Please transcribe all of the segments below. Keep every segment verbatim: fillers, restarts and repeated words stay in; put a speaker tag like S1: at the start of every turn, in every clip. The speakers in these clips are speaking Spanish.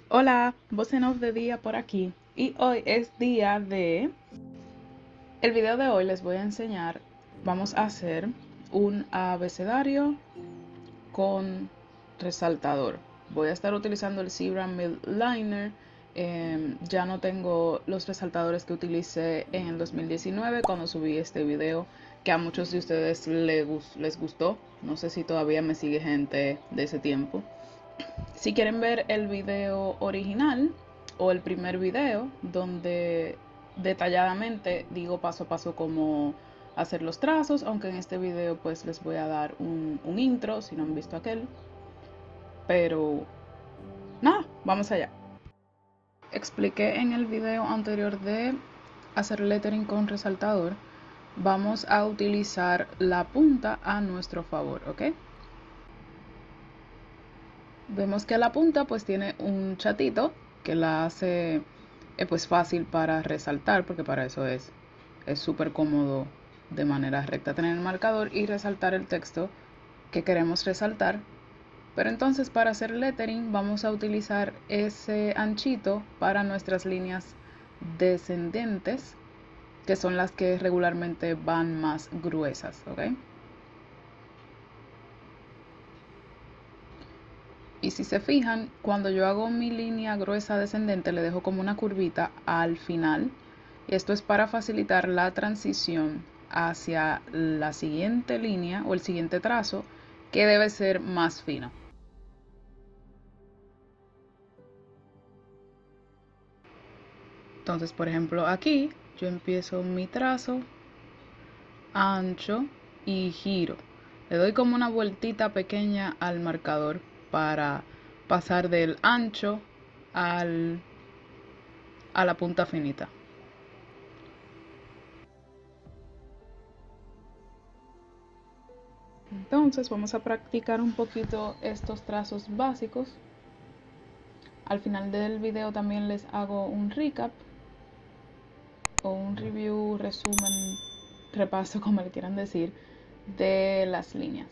S1: Hola, voz en off de día por aquí. Y hoy es día de... El video de hoy les voy a enseñar, vamos a hacer un abecedario con resaltador. Voy a estar utilizando el Zebra Midliner. Eh, ya no tengo los resaltadores que utilicé en el dos mil diecinueve cuando subí este video, que a muchos de ustedes les, les gustó. No sé si todavía me sigue gente de ese tiempo. Si quieren ver el video original o el primer video donde detalladamente digo paso a paso cómo hacer los trazos, aunque en este video pues les voy a dar un, un intro si no han visto aquel. Pero nada, vamos allá. Expliqué en el video anterior de hacer lettering con resaltador. Vamos a utilizar la punta a nuestro favor, ¿ok? Vemos que la punta pues tiene un chatito que la hace eh, pues fácil para resaltar, porque para eso es es súper cómodo de manera recta tener el marcador y resaltar el texto que queremos resaltar. Pero entonces para hacer lettering vamos a utilizar ese anchito para nuestras líneas descendentes, que son las que regularmente van más gruesas, ¿ok? Y si se fijan, cuando yo hago mi línea gruesa descendente le dejo como una curvita al final. Y esto es para facilitar la transición hacia la siguiente línea o el siguiente trazo, que debe ser más fino. Entonces, por ejemplo, aquí yo empiezo mi trazo ancho y giro. Le doy como una vueltita pequeña al marcador para pasar del ancho al, a la punta finita. Entonces vamos a practicar un poquito estos trazos básicos. Al final del video también les hago un recap o un review, resumen, repaso, como le quieran decir, de las líneas.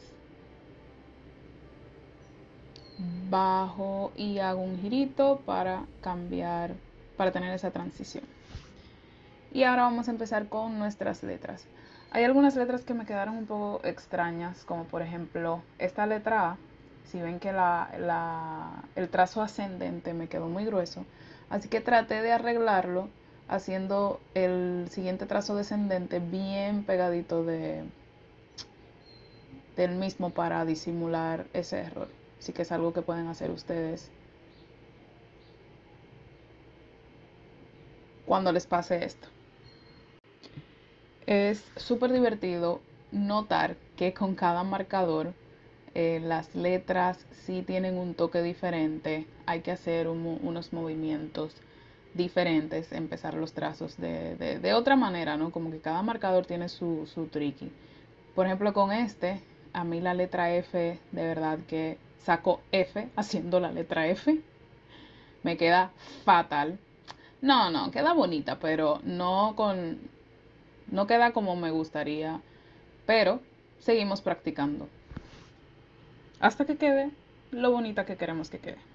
S1: Bajo y hago un girito para cambiar, para tener esa transición. Y ahora vamos a empezar con nuestras letras. Hay algunas letras que me quedaron un poco extrañas, como por ejemplo esta letra A. Si ven que la, la, el trazo ascendente me quedó muy grueso, así que traté de arreglarlo haciendo el siguiente trazo descendente bien pegadito de, del mismo para disimular ese error. Así que es algo que pueden hacer ustedes cuando les pase esto. Es súper divertido notar que con cada marcador eh, las letras sí tienen un toque diferente. Hay que hacer un, unos movimientos diferentes, empezar los trazos de, de, de, otra manera, ¿no? Como que cada marcador tiene su, su tricky. Por ejemplo, con este, a mí la letra F, de verdad que saco F haciendo la letra F. Me queda fatal. No, no, queda bonita, pero no con, no queda como me gustaría, pero seguimos practicando hasta que quede lo bonita que queremos que quede.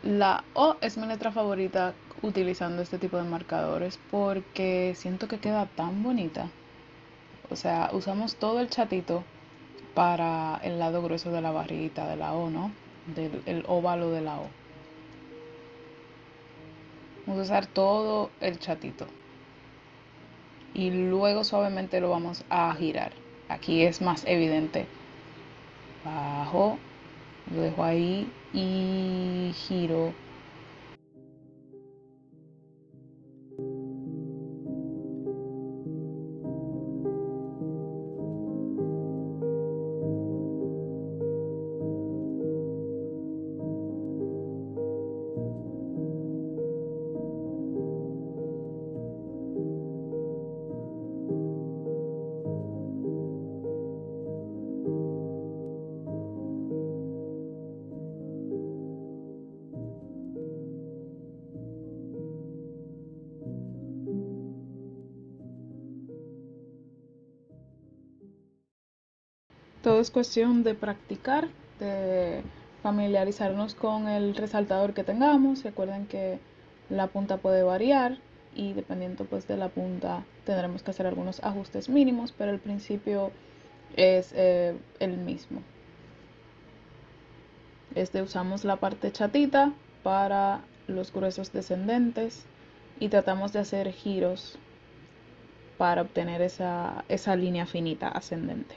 S1: La O es mi letra favorita utilizando este tipo de marcadores porque siento que queda tan bonita. O sea, usamos todo el chatito para el lado grueso de la barrita de la O, ¿no? Del el óvalo de la O. Vamos a usar todo el chatito. Y luego suavemente lo vamos a girar. Aquí es más evidente. Bajo, lo dejo ahí y giro. Todo es cuestión de practicar, de familiarizarnos con el resaltador que tengamos. Recuerden que la punta puede variar y dependiendo pues de la punta tendremos que hacer algunos ajustes mínimos, pero el principio es eh, el mismo. Este usamos la parte chatita para los gruesos descendentes y tratamos de hacer giros para obtener esa, esa línea finita ascendente.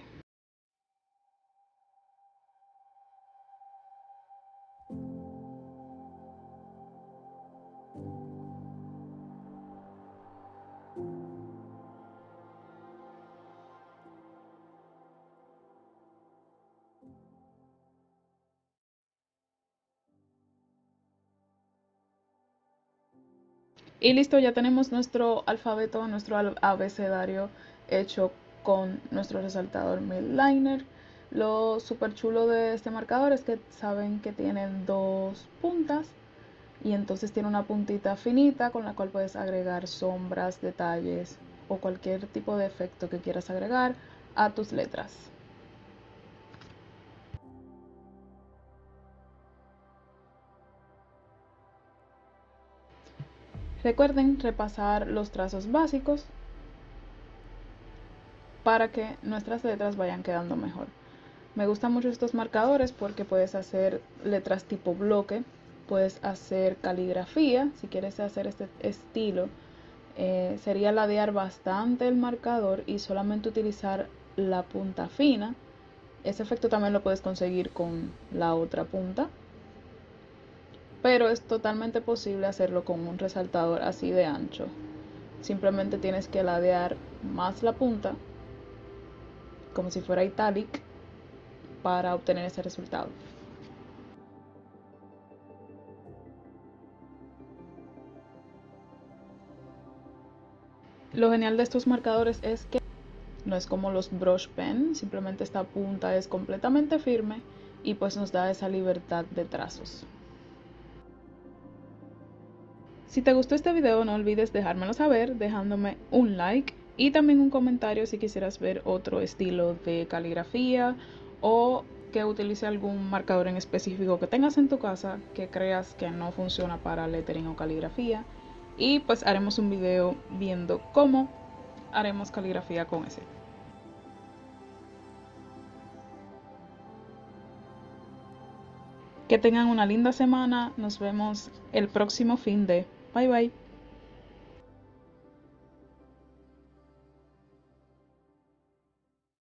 S1: Y listo, ya tenemos nuestro alfabeto, nuestro abecedario hecho con nuestro resaltador Midliner. Lo súper chulo de este marcador es que saben que tiene dos puntas y entonces tiene una puntita finita con la cual puedes agregar sombras, detalles o cualquier tipo de efecto que quieras agregar a tus letras. Recuerden repasar los trazos básicos para que nuestras letras vayan quedando mejor. Me gustan mucho estos marcadores porque puedes hacer letras tipo bloque, puedes hacer caligrafía, si quieres hacer este estilo, eh, sería ladear bastante el marcador y solamente utilizar la punta fina. Ese efecto también lo puedes conseguir con la otra punta, pero es totalmente posible hacerlo con un resaltador así de ancho. Simplemente tienes que ladear más la punta, como si fuera italic, para obtener ese resultado. Lo genial de estos marcadores es que no es como los brush pen, simplemente esta punta es completamente firme y pues nos da esa libertad de trazos. Si te gustó este video no olvides dejármelo saber dejándome un like y también un comentario si quisieras ver otro estilo de caligrafía o que utilice algún marcador en específico que tengas en tu casa que creas que no funciona para lettering o caligrafía, y pues haremos un video viendo cómo haremos caligrafía con ese. Que tengan una linda semana, nos vemos el próximo fin de. Bye bye.